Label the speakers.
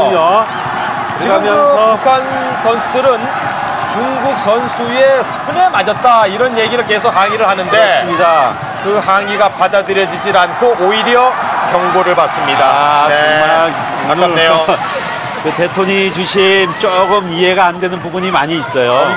Speaker 1: 지금 북한 선수들은 중국 선수의 손에 맞았다 이런 얘기를 계속 항의를 하는데
Speaker 2: 그렇습니다.
Speaker 1: 그 항의가 받아들여지질 않고 오히려 경고를 받습니다.
Speaker 2: 정말
Speaker 1: 아깝네요.
Speaker 2: 그 대토니 주심 조금 이해가 안 되는 부분이 많이 있어요.